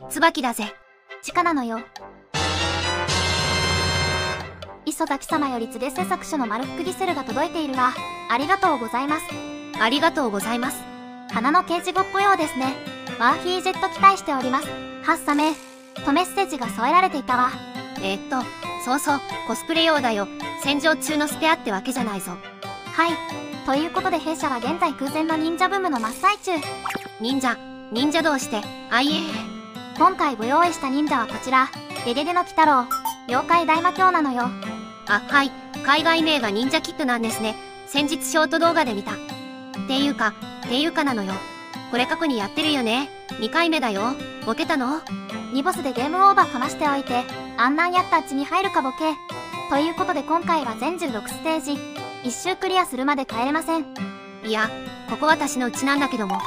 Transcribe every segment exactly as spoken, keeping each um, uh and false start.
椿だぜ。 地下なのよ。磯田貴様より柘植製作所の丸福ギセルが届いているわ。ありがとうございます。 ありがとうございます。 花の掲示語っぽようですね。マーフィージェット期待しております。はっさめとメッセージが添えられていたわ。 えー、っと、そうそう、コスプレ用だよ。戦場中のスペアってわけじゃないぞ。 はい。ということで弊社は現在空前の忍者ブームの真っ最中。 忍者、忍者同士で、あいええ。 今回ご用意した忍者はこちら、ゲゲゲの鬼太郎、妖怪大魔教なのよ。 あ、はい、海外名が忍者キッドなんですね。先日ショート動画で見た。っていうか、っていうかなのよ。これ過去にやってるよね。にかいめだよ。ボケたの？ にボスでゲームオーバーかましておいて、あんなんやったうちに入るかボケ。ということで今回は全じゅうろくステージ。一周クリアするまで帰れません。 いや、ここ私のうちなんだけども。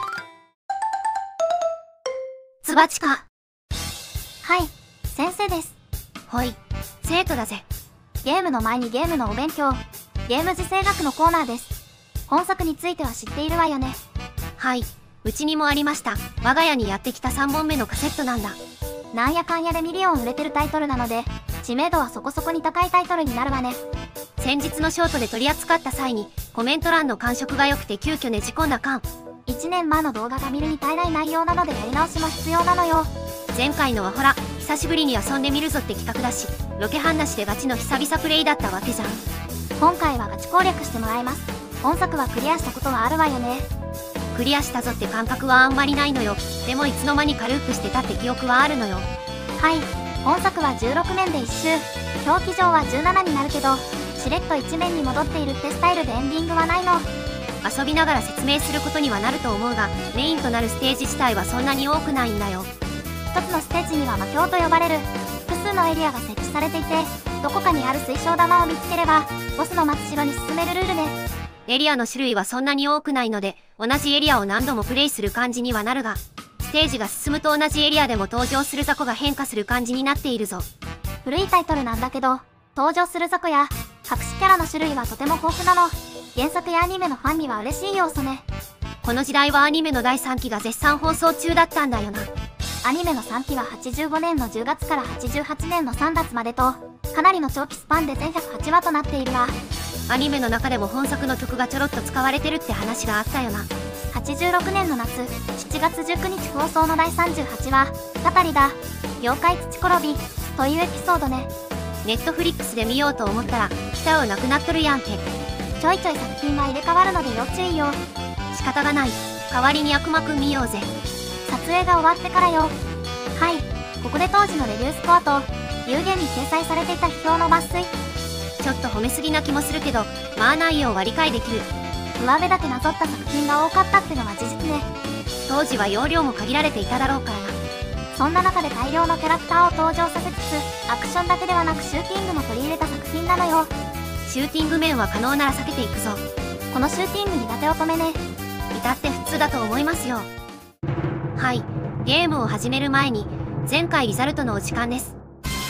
つばちか。 はい、先生です。 ほい、生徒だぜ。 ゲームの前にゲームのお勉強。ゲーム時世学のコーナーです。本作については知っているわよね。 はい、うちにもありました。我が家にやってきたさんぼんめのカセットなんだ。 なんやかんやでミリオン売れてるタイトルなので、知名度はそこそこに高いタイトルになるわね。 先日のショートで取り扱った際に、コメント欄の感触が良くて急遽ねじ込んだ感。 いちねんまえの動画が見るに耐えない内容なのでやり直しも必要なのよ。 前回のはほら、久しぶりに遊んでみるぞって企画だし、ロケハンなしでガチの久々プレイだったわけじゃん。 今回はガチ攻略してもらいます。本作はクリアしたことはあるわよね。 クリアしたぞって感覚はあんまりないのよ。でもいつの間にかループしてたって記憶はあるのよ。 はい、本作はじゅうろくめんでいっ周、表記上はじゅうななになるけど、しれっといちめんに戻っているってスタイルでエンディングはないの。 遊びながら説明することにはなると思うが、メインとなるステージ自体はそんなに多くないんだよ。 一つのステージには魔境と呼ばれる複数のエリアが設置されていて、どこかにある水晶玉を見つければボスの待ち代に進めるルールね。 エリアの種類はそんなに多くないので、同じエリアを何度もプレイする感じにはなるが、ステージが進むと同じエリアでも登場する雑魚が変化する感じになっているぞ。 古いタイトルなんだけど、登場する雑魚や隠しキャラの種類はとても豊富なの。原作やアニメのファンには嬉しい要素ね。 この時代はアニメのだいさんきが絶賛放送中だったんだよな。 アニメのさんきははちじゅうごねんのじゅうがつからはちじゅうはちねんのさんがつまでと、かなりの長期スパンで全ひゃくはちわとなっているわ。 アニメの中でも本作の曲がちょろっと使われてるって話があったよな。 はちじゅうろくねんの夏、しちがつじゅうくにち放送のだいさんじゅうはちわ、たたりだ、妖怪土転び、というエピソードね。 ネットフリックスで見ようと思ったら、北をなくなっとるやんけ。 ちょいちょい作品が入れ替わるので要注意よ。 仕方がない。代わりに悪魔くん見ようぜ。 撮影が終わってからよ。はい、ここで当時のレビュースコアと、有言に掲載されていた批評の抜粋。 ちょっと褒めすぎな気もするけど、まあ内容は理解できる。 上辺だけなぞった作品が多かったってのは事実ね。 当時は容量も限られていただろうからな。 そんな中で大量のキャラクターを登場させつつ、アクションだけではなくシューティングも取り入れた作品なのよ。 シューティング面は可能なら避けていくぞ。 このシューティング苦手乙女ね。 至って普通だと思いますよ。はい、ゲームを始める前に、前回リザルトのお時間です。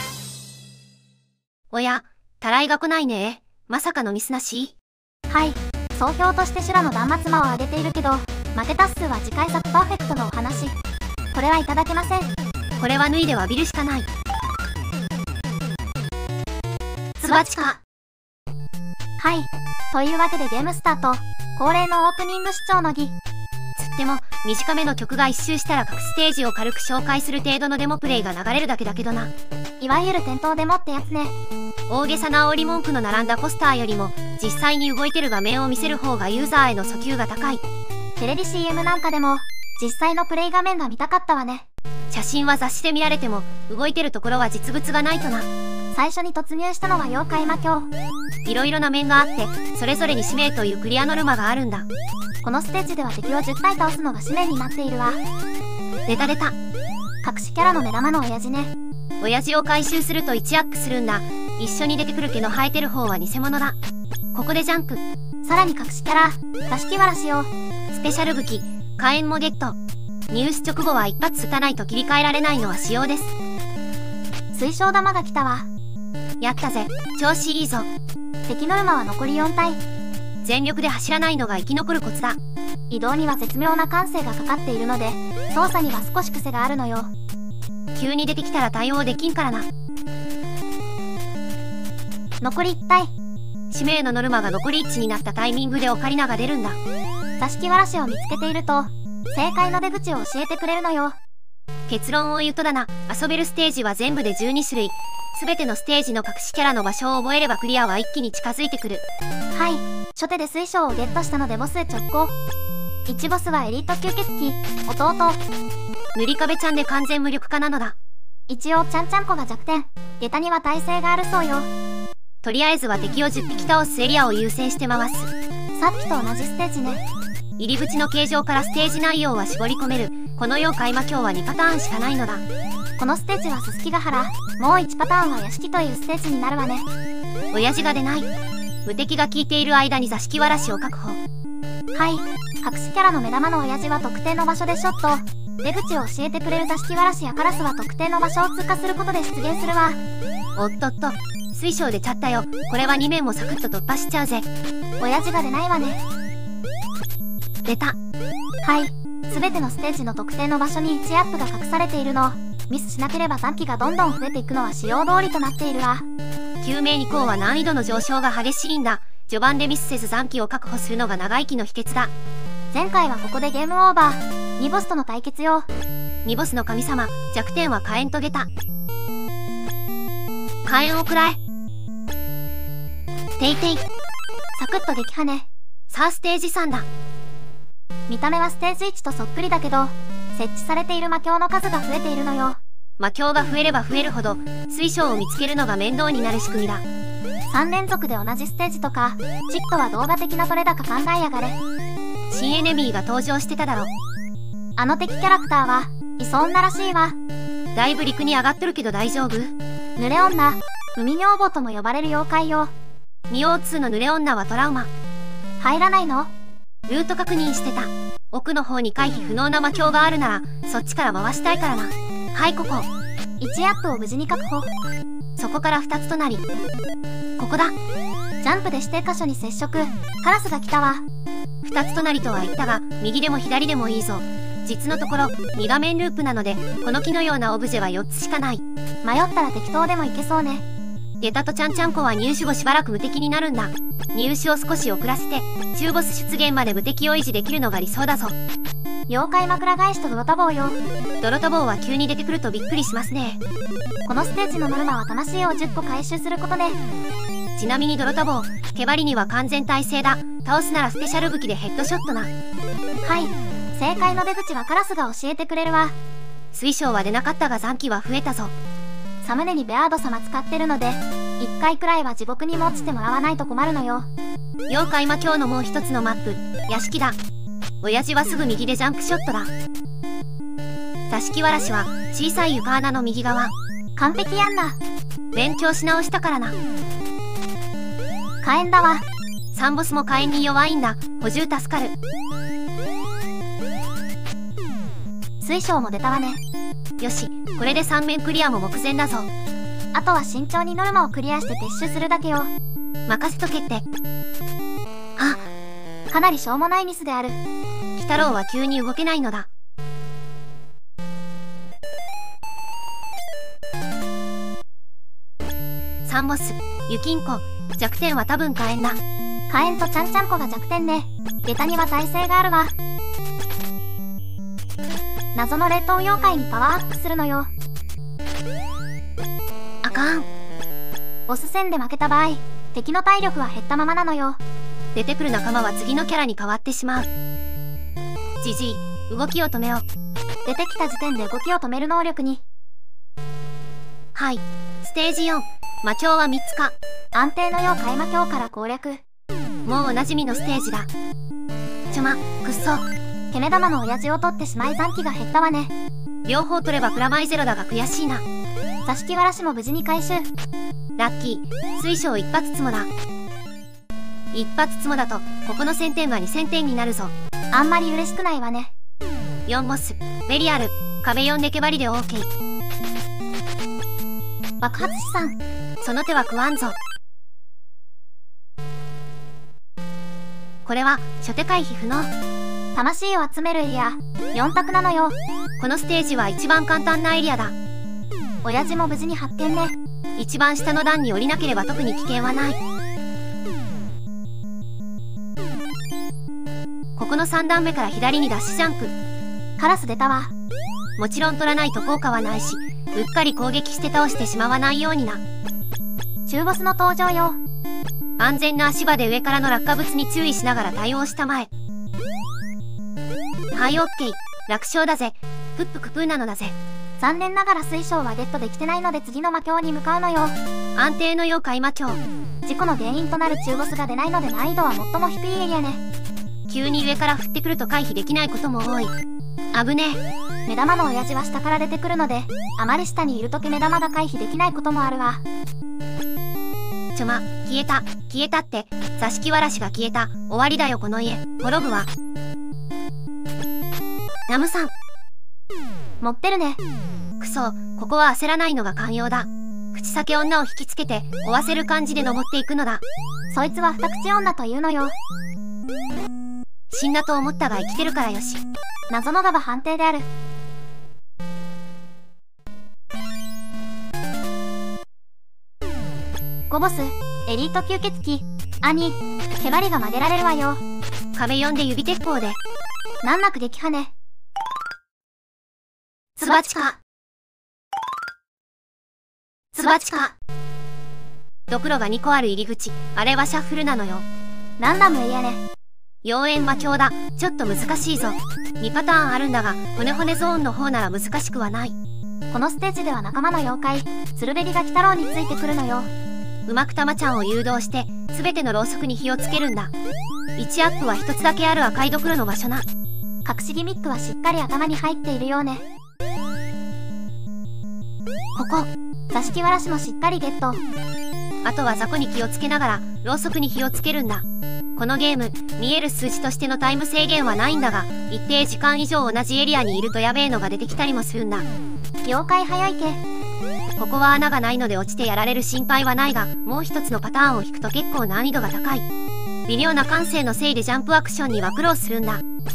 おや、たらいが来ないね。まさかのミスなし？ はい、総評として修羅の断末魔を挙げているけど、負けた数は次回作パーフェクトのお話。これはいただけません。 これは脱いで詫びるしかない。つばちか。 はい、というわけでゲームスタート。恒例のオープニング視聴の儀。 つっても、短めの曲が一周したら各ステージを軽く紹介する程度のデモプレイが流れるだけだけどな。 いわゆる店頭デモってやつね。 大げさな煽り文句の並んだポスターよりも、実際に動いてる画面を見せる方がユーザーへの訴求が高い。 テレビ シーエム なんかでも、実際のプレイ画面が見たかったわね。 写真は雑誌で見られても、動いてるところは実物がないとな。 最初に突入したのは妖怪魔境。 いろいろな面があって、それぞれに使命というクリアノルマがあるんだ。 このステージでは敵をじゅったい倒すのが使命になっているわ。 出た出た。 隠しキャラの目玉の親父ね。 親父を回収するといちアップするんだ。一緒に出てくる毛の生えてる方は偽物だ。ここでジャンク。 さらに隠しキャラ、座敷わらしよ。 スペシャル武器、火炎もゲット。入手直後は一発撃たないと切り替えられないのは仕様です。 水晶玉が来たわ。 やったぜ、調子いいぞ。 敵ノルマは残りよんたい。 全力で走らないのが生き残るコツだ。 移動には絶妙な感性がかかっているので、操作には少し癖があるのよ。 急に出てきたら対応できんからな。 残りいち体。 使命のノルマが残りいちになったタイミングでオカリナが出るんだ。 座敷わらしを見つけていると、正解の出口を教えてくれるのよ。 結論を言うとだな、遊べるステージは全部でじゅうに種類。すべてのステージの隠しキャラの場所を覚えればクリアは一気に近づいてくる。 はい、初手で水晶をゲットしたのでボスへ直行。いちボスはエリート吸血鬼、弟。 塗り壁ちゃんで完全無力化なのだ。 一応ちゃんちゃんこが弱点、下駄には耐性があるそうよ。 とりあえずは敵をじゅっぴき倒すエリアを優先して回す。 さっきと同じステージね。 入り口の形状からステージ内容は絞り込める。この妖怪魔境はにパターンしかないのだ。 このステージはすすきヶ原、もういちパターンは屋敷というステージになるわね。 親父が出ない。無敵が効いている間に座敷わらしを確保。 はい、隠しキャラの目玉の親父は特定の場所でショット。出口を教えてくれる座敷わらしやカラスは特定の場所を通過することで出現するわ。 おっとっと、水晶出ちゃったよ。これはに面もサクッと突破しちゃうぜ。 親父が出ないわね。 出た。 はい、すべてのステージの特定の場所にいちアップが隠されているの。ミスしなければ残機がどんどん増えていくのは仕様通りとなっているわ。 救命以降は難易度の上昇が激しいんだ。序盤でミスせず残機を確保するのが長生きの秘訣だ。 前回はここでゲームオーバー。にボスとの対決よ。 にボスの神様、弱点は火炎とゲタ。火炎を食らえ。ていてい。 サクッと撃破ね。 さあステージさんだ。 見た目はステージいちとそっくりだけど、設置されている魔境の数が増えているのよ。 魔境が増えれば増えるほど、水晶を見つけるのが面倒になる仕組みだ。 さん連続で同じステージとか、チットは動画的な取れ高考えやがれ。 新エネミーが登場してただろ。 あの敵キャラクターは、イソ女らしいわ。 だいぶ陸に上がっとるけど大丈夫？ 濡れ女、海女房とも呼ばれる妖怪よ。 にオーツー の濡れ女はトラウマ。 入らないの？ ルート確認してた。奥の方に回避不能な魔境があるなら、そっちから回したいからな。はい、ここ。 いちアップを無事に確保。 そこからふたつとなり。ここだ。 ジャンプで指定箇所に接触。カラスが来たわ。 ふたつとなりとは言ったが、右でも左でもいいぞ。実のところ、に画面ループなので、この木のようなオブジェはよっつしかない。 迷ったら適当でもいけそうね。 ゲタとちゃんちゃんこは入手後しばらく無敵になるんだ。入手を少し遅らせて、中ボス出現まで無敵を維持できるのが理想だぞ。 妖怪枕返しと泥多忙よ。 泥多忙は急に出てくるとびっくりしますね。 このステージのノルマは魂をじゅっこ回収することね。 ちなみに泥多忙、毛針には完全耐性だ。倒すならスペシャル武器でヘッドショットな。 はい、正解の出口はカラスが教えてくれるわ。 水晶は出なかったが残機は増えたぞ。 サムネにベアード様使ってるので、いっかいくらいは地獄にも落ちてもらわないと困るのよ。 妖怪魔境のもう一つのマップ、屋敷だ。親父はすぐ右でジャンプショットだ。座敷わらしは小さい床穴の右側。 完璧やんな。 勉強し直したからな。 火炎だわ。 サンボスも火炎に弱いんだ。補充助かる。 水晶も出たわね。 よし、これでさん面クリアも目前だぞ。 あとは慎重にノルマをクリアして撤収するだけよ。 任せとけって。あ、 かなりしょうもないミスである。 鬼太郎は急に動けないのだ。サンボス、雪んこ、弱点は多分火炎だ。 火炎とちゃんちゃんこが弱点ね。下駄には耐性があるわ。謎の冷凍妖怪にパワーアップするのよ。 あかん。 ボス戦で負けた場合、敵の体力は減ったままなのよ。 出てくる仲間は次のキャラに変わってしまう。じじい、動きを止めよう。 出てきた時点で動きを止める能力に。 はい、ステージよん、魔境はみっつか。 安定の妖怪魔境から攻略。 もうおなじみのステージだ。ちょま、くっそ。 ケメ玉の親父を取ってしまい残機が減ったわね。 両方取ればプラマイゼロだが悔しいな。 座敷わらしも無事に回収。 ラッキー、水晶一発つもだ。一発つもだと、ここのせんてんはにせんてんになるぞ。 あんまり嬉しくないわね。 よんボス、ベリアル、壁よんで毛針で オーケー。 爆発資産。 その手は食わんぞ。これは、初手回避不能。 魂を集めるエリア、よん択なのよ。 このステージは一番簡単なエリアだ。 親父も無事に発見ね。 一番下の段に降りなければ特に危険はない。ここのさん段目から左にダッシュジャンプ。 カラス出たわ。 もちろん取らないと効果はないし、うっかり攻撃して倒してしまわないようにな。 中ボスの登場よ。 安全な足場で上からの落下物に注意しながら対応したまえ。はい、オッケー。楽勝だぜ。プップクプーなのだぜ。 残念ながら水晶はゲットできてないので次の魔境に向かうのよ。 安定の妖怪魔境。 事故の原因となる中ボスが出ないので難易度は最も低いエリアね。 急に上から降ってくると回避できないことも多い。危ねえ。目玉の親父は下から出てくるので、あまり下にいるとき目玉が回避できないこともあるわ。 ちょま、消えた、消えたって、座敷わらしが消えた、終わりだよこの家、滅ぶわ。ナムさん。 持ってるね。 くそ、ここは焦らないのが寛容だ。口裂け女を引きつけて、追わせる感じで登っていくのだ。 そいつは二口女というのよ。 死んだと思ったが生きてるからよし。 謎のガバ判定である。ゴボス、エリート吸血鬼、兄、毛針が曲げられるわよ。 壁読んで指鉄砲で。 難なく撃破ね。 つばちか。つばちか。ドクロがにこある入り口、あれはシャッフルなのよ。 ランダムエリアね。 妖艶魔境だ。ちょっと難しいぞ。にパターンあるんだが、骨骨ゾーンの方なら難しくはない。 このステージでは仲間の妖怪、ツルベリが鬼太郎についてくるのよ。 うまくたまちゃんを誘導して、すべてのろうそくに火をつけるんだ。いちアップは一つだけある赤いドクロの場所な。 隠しギミックはしっかり頭に入っているようね。 ここ。 座敷わらしもしっかりゲット。 あとは雑魚に気をつけながら、ろうそくに火をつけるんだ。このゲーム、見える数字としてのタイム制限はないんだが、一定時間以上同じエリアにいるとやべえのが出てきたりもするんだ。 妖怪早いけ。 ここは穴がないので落ちてやられる心配はないが、もう一つのパターンを引くと結構難易度が高い。微妙な感性のせいでジャンプアクションには苦労するんだ。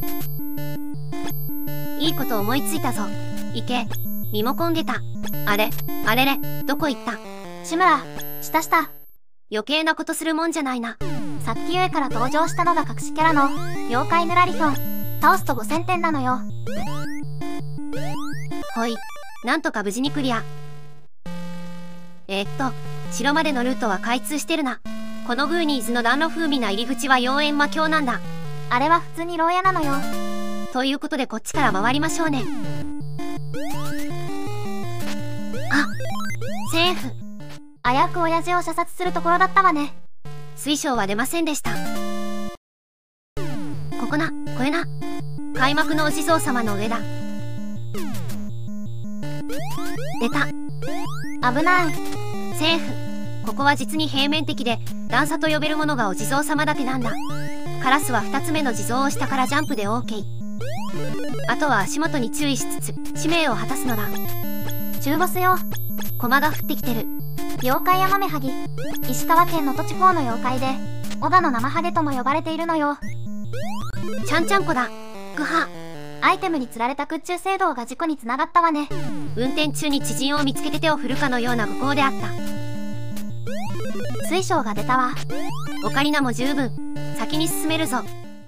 いいこと思いついたぞ。いけ。リモコン出た。あれ、あれれ、どこ行った？ 志村、下下。 余計なことするもんじゃないな。 さっき上から登場したのが隠しキャラの妖怪ヌラリヒョン。倒すとごせんてんなのよ。 ほい、なんとか無事にクリア。えー、っと、城までのルートは開通してるな。このグーニーズの暖炉風味な入り口は妖艶魔境なんだ。 あれは普通に牢屋なのよ。 ということでこっちから回りましょうね。あ、セーフ。 危うく親父を射殺するところだったわね。 水晶は出ませんでした。ここな、これな。開幕のお地蔵様の上だ。出た。 危ない。 セーフ。ここは実に平面的で、段差と呼べるものがお地蔵様だけなんだ。カラスはふたつめの地蔵を下からジャンプで オーケー。あとは足元に注意しつつ、使命を果たすのだ。 中ボスよ。 駒が降ってきてる。 妖怪ヤマメハギ。石川県能登地方の妖怪で、織田の生ハゲとも呼ばれているのよ。 ちゃんちゃんこだ。ぐは。 アイテムに釣られた空中聖堂が事故につながったわね。 運転中に知人を見つけて手を振るかのような愚行であった。 水晶が出たわ。 オカリナも十分。先に進めるぞ。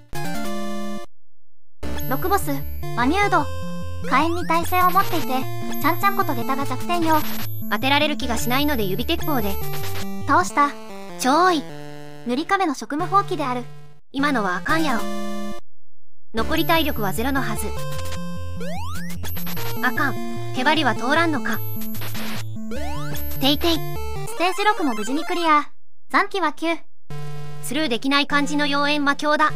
ロクボス、マニュード。火炎に耐性を持っていて、ちゃんちゃんこと下駄が弱点よ。 当てられる気がしないので指鉄砲で。 倒した。 超い。 塗り壁の職務放棄である。 今のはあかんやろ。残り体力はゼロのはず。あかん。毛針は通らんのか。ていてい。 ステージろくも無事にクリア。残機はきゅう。 スルーできない感じの妖艶魔境だ。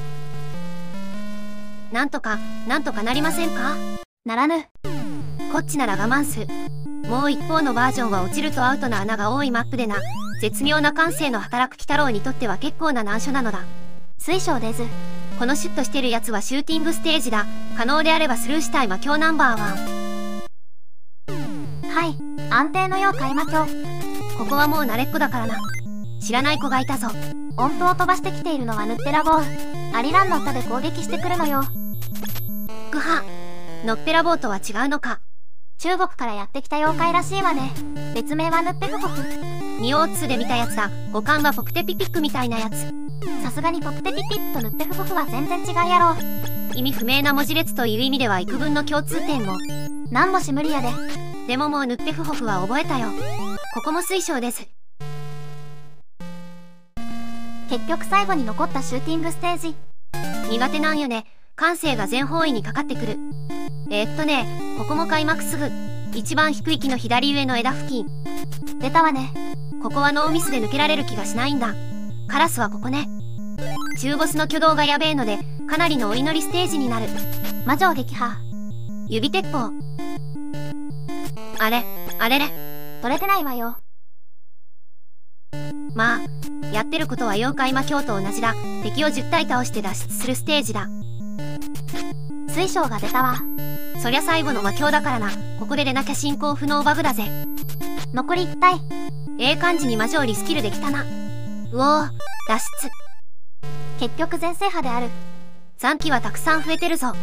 なんとか、なんとかなりませんか？ ならぬ。 こっちなら我慢す。もう一方のバージョンは落ちるとアウトな穴が多いマップでな。絶妙な感性の働く鬼太郎にとっては結構な難所なのだ。 水晶出ず。 このシュッとしてるやつはシューティングステージだ。可能であればスルーしたい魔境ナンバーワン。はい、安定の妖怪魔境。 ここはもう慣れっこだからな。知らない子がいたぞ。 音符を飛ばしてきているのはヌッペラボー。アリランの歌で攻撃してくるのよ。 ぐは。のっぺらぼうとは違うのか。 中国からやってきた妖怪らしいわね。別名はヌッペフホフ。 ニオーツーで見たやつだ。五感がポクテピピックみたいなやつ。 さすがにポクテピピックとヌッペフホフは全然違いやろ。 意味不明な文字列という意味では幾分の共通点も。 なんもし無理やで。 でももうヌッペフホフは覚えたよ。ここも水晶です。 結局最後に残ったシューティングステージ。 苦手なんよね。感性が全方位にかかってくる。えー、っとね、ここも開幕すぐ。一番低い木の左上の枝付近。 出たわね。 ここはノーミスで抜けられる気がしないんだ。カラスはここね。中ボスの挙動がやべえので、かなりのお祈りステージになる。 魔女撃破。 指鉄砲。あれ、あれれ。 取れてないわよ。 まあ、やってることは妖怪魔境と同じだ。敵をじゅったい倒して脱出するステージだ。 水晶が出たわ。 そりゃ最後の魔境だからな。ここで出なきゃ進行不能バグだぜ。 残りいち体。 ええ感じに魔女リスキルできたな。うおー、脱出。 結局全制覇である。 残機はたくさん増えてるぞ。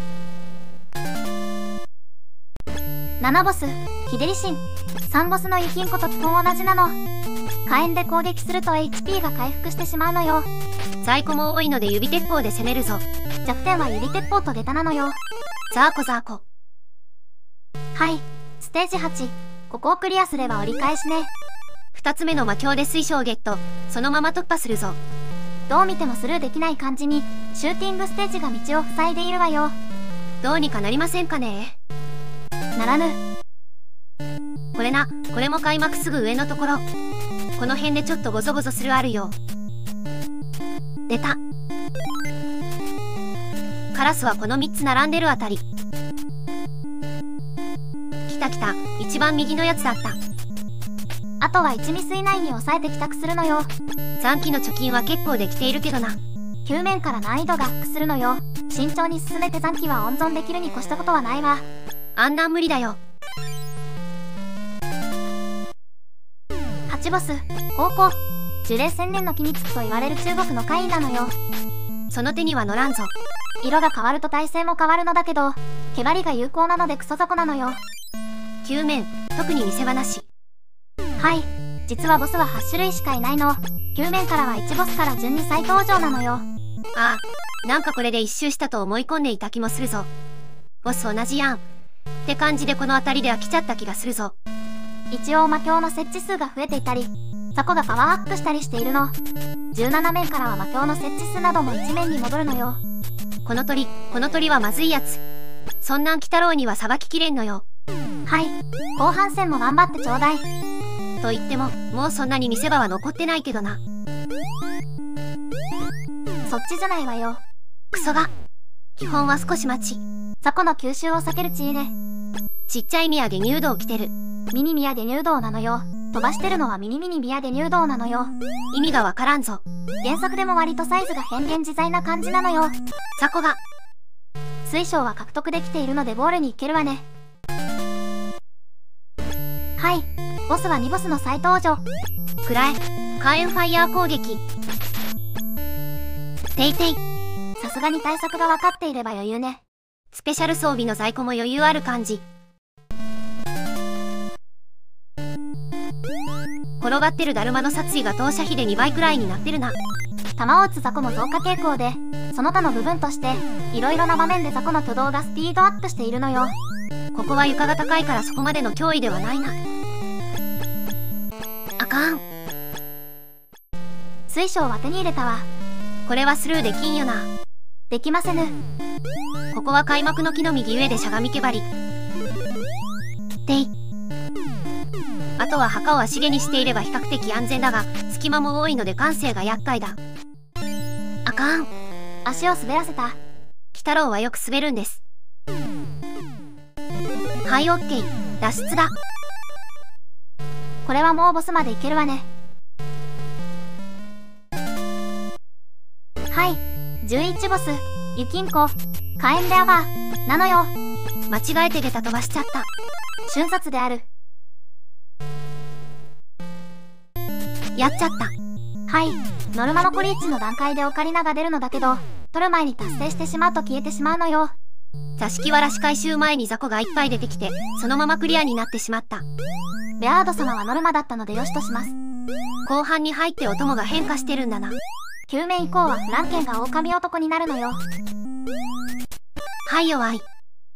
ななボス、ヒデリシン。さんボスのユキンコと基本同じなの。火炎で攻撃すると エイチピー が回復してしまうのよ。 在庫も多いので指鉄砲で攻めるぞ。 弱点は指鉄砲と下駄なのよ。 ザーコザーコ。 はい、ステージはち。ここをクリアすれば折り返しね。 二つ目の魔境で水晶ゲット。そのまま突破するぞ。 どう見てもスルーできない感じに、シューティングステージが道を塞いでいるわよ。 どうにかなりませんかね。 ならぬ。 これな、これも開幕すぐ上のところ。この辺でちょっとゴゾゴゾするあるよ。出た。カラスはこのみっつ並んでるあたり。来た来た、一番右のやつだった。 あとはいちミス以内に抑えて帰宅するのよ。 残機の貯金は結構できているけどな。 球面から難易度がアップするのよ。慎重に進めて残機は温存できるに越したことはないわ。 あんなん無理だよ。 はちボス、高校。樹齢千年の木につくと言われる中国の怪異なのよ。 その手には乗らんぞ。 色が変わると体勢も変わるのだけど、毛張りが有効なのでクソ底なのよ。 球面、特に見せ場なし。 はい、実はボスははち種類しかいないの。球面からはいちボスから順に再登場なのよ。 ああ、なんかこれで一周したと思い込んでいた気もするぞ。ボス同じやん。って感じでこの辺りで飽きちゃった気がするぞ。 一応魔境の設置数が増えていたり、ザコがパワーアップしたりしているの。じゅうなな面からは魔境の設置数などもいち面に戻るのよ。 この鳥、この鳥はまずいやつ。そんなん鬼太郎にはさばききれんのよ。 はい、後半戦も頑張ってちょうだい。 と言っても、もうそんなに見せ場は残ってないけどな。 そっちじゃないわよ。 クソが。基本は少し待ち。 ザコの吸収を避ける血入れ。 ちっちゃい宮で入道来てる。 ミニミヤで入道なのよ。飛ばしてるのはミニミニミヤで入道なのよ。 意味がわからんぞ。 原作でも割とサイズが変幻自在な感じなのよ。 ザコが。 水晶は獲得できているのでボールに行けるわね。はい、ボスはにボスの再登場。 くらえ、火炎ファイヤー攻撃。ていてい。 さすがに対策が分かっていれば余裕ね。 スペシャル装備の在庫も余裕ある感じ。転がってるだるまの殺意が投射比でにばいくらいになってるな。 弾を撃つザコも増加傾向で、その他の部分として、いろいろな場面でザコの挙動がスピードアップしているのよ。 ここは床が高いからそこまでの脅威ではないな。あかん。 水晶は手に入れたわ。 これはスルーできんよな。 できませぬ。 ここは開幕の木の右上でしゃがみけばり。てい。あとは墓を足毛にしていれば比較的安全だが、隙間も多いので感性が厄介だ。あかん。 足を滑らせた。 鬼太郎はよく滑るんです。はい、オッケー。脱出だ。 これはもうボスまでいけるわね。はい、じゅういちボス、ユキンコ、火炎でアワー、なのよ。 間違えて出た飛ばしちゃった。 瞬殺である。 やっちゃった。 はい、ノルマのコリーチの段階でオカリナが出るのだけど、取る前に達成してしまうと消えてしまうのよ。 座敷わらし回収前に雑魚がいっぱい出てきて、そのままクリアになってしまった。 ベアード様はノルマだったのでよしとします。 後半に入ってお供が変化してるんだな。 きゅうめ以降はフランケンが狼男になるのよ。 はいよあい。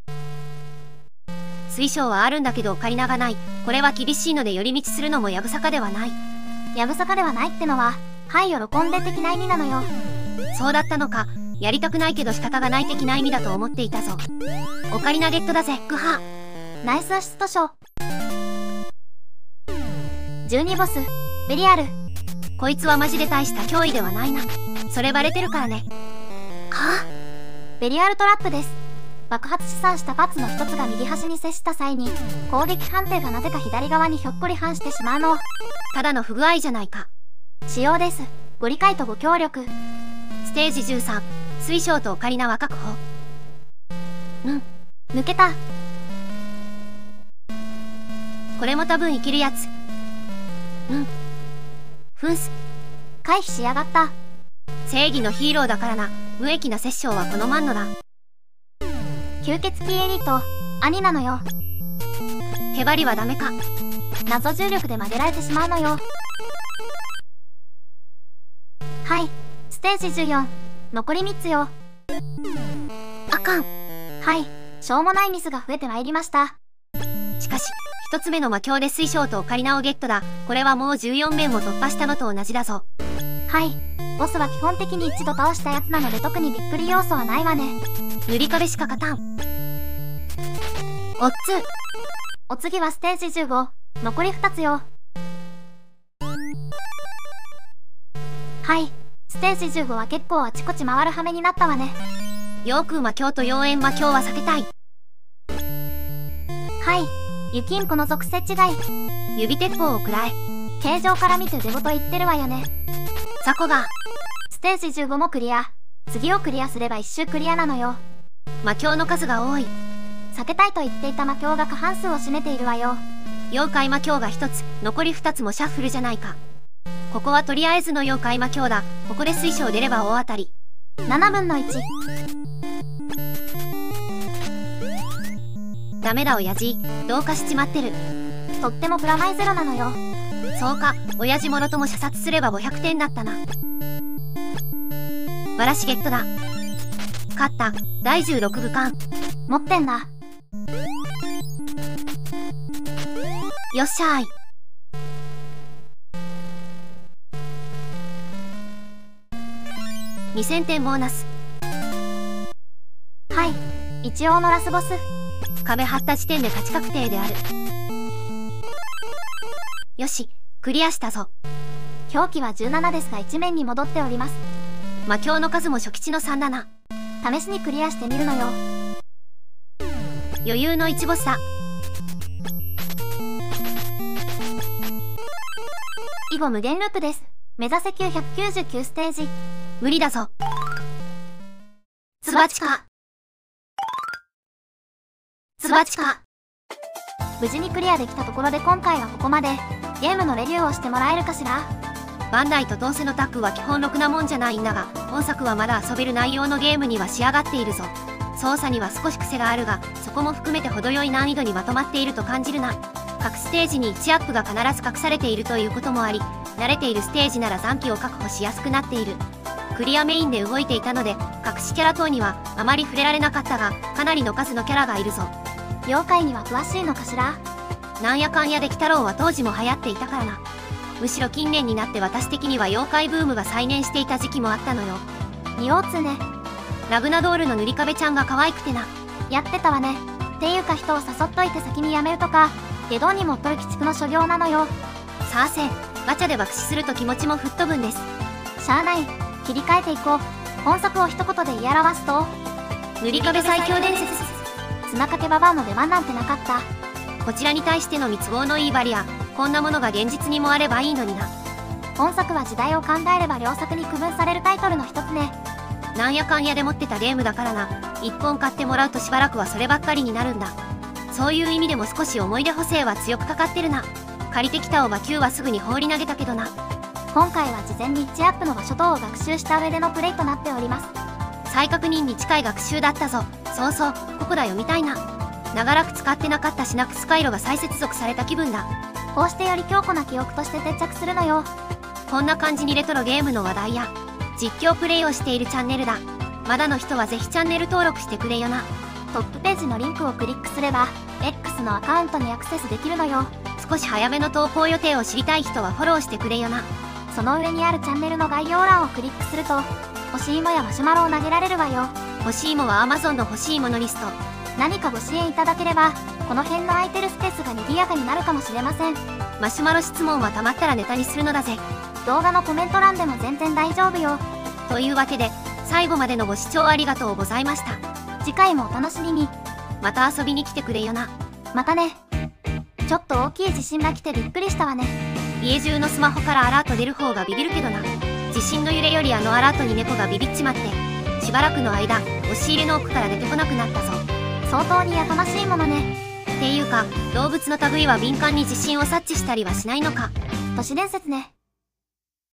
水晶はあるんだけどオカリナがない。これは厳しいので寄り道するのもやぶさかではない。 やぶさかではないってのは、はい喜んで的な意味なのよ。 そうだったのか。やりたくないけど仕方がない的な意味だと思っていたぞ。オカリナゲットだぜ、グハ。 ナイスアシスト賞。じゅうにボス、ベリアル。 こいつはマジで大した脅威ではないな。それバレてるからね。 はあ、ベリアルトラップです。爆発試算したパッツの一つが右端に接した際に、攻撃判定がなぜか左側にひょっこり反してしまうの。 ただの不具合じゃないか。 仕様です。ご理解とご協力。 ステージじゅうさん、水晶とオカリナは確保。 うん、抜けた。 これも多分いけるやつ。うん。フンス。 回避しやがった。 正義のヒーローだからな。無益な殺生は好まんのだ。 吸血鬼エリート、兄なのよ。 へばりはダメか。 謎重力で曲げられてしまうのよ。はい、ステージじゅうよん、残りみっつよ。 あかん。 はい、しょうもないミスが増えてまいりました。 しかし、一つ目の魔境で水晶とオカリナをゲットだ。これはもうじゅうよん面も突破したのと同じだぞ。 はい、ボスは基本的に一度倒したやつなので特にびっくり要素はないわね。 塗り壁しか勝たん。おっつ。 お次はステージじゅうご、残りふたつよ。はい、ステージじゅうごは結構あちこち回る羽目になったわね。 陽空魔境と妖艶魔境は避けたい。 はい、雪んこの属性違い。 指鉄砲を食らえ。 形状から見て出言言ってるわよね。 雑魚が。 ステージじゅうごもクリア。次をクリアすれば一周クリアなのよ。 魔境の数が多い。 避けたいと言っていた魔境が過半数を占めているわよ。 妖怪魔境がひとつ、残りふたつもシャッフルじゃないか。ここはとりあえずの妖怪魔境だ。ここで水晶出れば大当たり。 ななぶんのいち。 ダメだ親父、どうかしちまってる。 とってもプラマイゼロなのよ。 そうか、親父もろとも射殺すればごひゃくてんだったな。わらしゲットだ。勝った、だいじゅうろく部完。 持ってんだ。 よっしゃーい。にせんてんボーナス。 はい、一応のラスボス。 壁張った時点で勝ち確定である。よし、クリアしたぞ。 表記はじゅうななですがいち面に戻っております。 魔境の数も初期値のさんだな。 試しにクリアしてみるのよ。 余裕のいちボスだ。 以後無限ループです。目指せきゅうひゃくきゅうじゅうきゅうステージ。 無理だぞ。つばちか。つばちか。 無事にクリアできたところで今回はここまで。ゲームのレビューをしてもらえるかしら。 バンダイとどうせのタッグは基本ろくなもんじゃないんだが、本作はまだ遊べる内容のゲームには仕上がっているぞ。操作には少し癖があるが、そこも含めて程よい難易度にまとまっていると感じるな。各ステージにいちアップが必ず隠されているということもあり、慣れているステージなら残機を確保しやすくなっている。クリアメインで動いていたので、隠しキャラ等にはあまり触れられなかったが、かなりの数のキャラがいるぞ。 妖怪には詳しいのかしら。 なんやかんやで鬼太郎は当時も流行っていたからな。むしろ近年になって私的には妖怪ブームが再燃していた時期もあったのよ。 仁王通ね。 ラグナドールの塗り壁ちゃんが可愛くてな。 やってたわね。っていうか人を誘っといて先にやめるとか、下道に持っとる鬼畜の所業なのよ。 さあせ、ガチャで爆死すると気持ちも吹っ飛ぶんです。 しゃあない、切り替えていこう。本作を一言で言い表すと、 塗り壁最強伝説。 砂かけババアの出番なんてなかった。 こちらに対しての都合のいいバリア、こんなものが現実にもあればいいのにな。 本作は時代を考えれば両作に区分されるタイトルの一つね。 なんやかんやで持ってたゲームだからな。一本買ってもらうとしばらくはそればっかりになるんだ。そういう意味でも少し思い出補正は強くかかってるな。借りてきたオバきゅうはすぐに放り投げたけどな。 今回は事前にいちアップの場所等を学習した上でのプレイとなっております。 再確認に近い学習だったぞ。そうそう、ここだよみたいな。長らく使ってなかったシナプス回路が再接続された気分だ。 こうしてより強固な記憶として定着するのよ。 こんな感じにレトロゲームの話題や実況プレイをしているチャンネルだ。まだの人はぜひチャンネル登録してくれよな。 トップページのリンクをクリックすれば X のアカウントにアクセスできるのよ。 少し早めの投稿予定を知りたい人はフォローしてくれよな。 その上にあるチャンネルの概要欄をクリックすると欲しいもやマシュマロを投げられるわよ。 欲しいもは Amazon の欲しいものリスト。 何かご支援いただければこの辺の空いてるスペースが賑やかになるかもしれません。 マシュマロ質問はたまったらネタにするのだぜ。 動画のコメント欄でも全然大丈夫よ。 というわけで最後までのご視聴ありがとうございました。 次回もお楽しみに。 また遊びに来てくれよな。 またね。ちょっと大きい地震が来てびっくりしたわね。 家中のスマホからアラート出る方がビビるけどな。地震の揺れよりあのアラートに猫がビビっちまってしばらくの間押し入れの奥から出てこなくなったぞ。 相当にやかましいものね。 っていうか動物の類は敏感に地震を察知したりはしないのか。 都市伝説ね。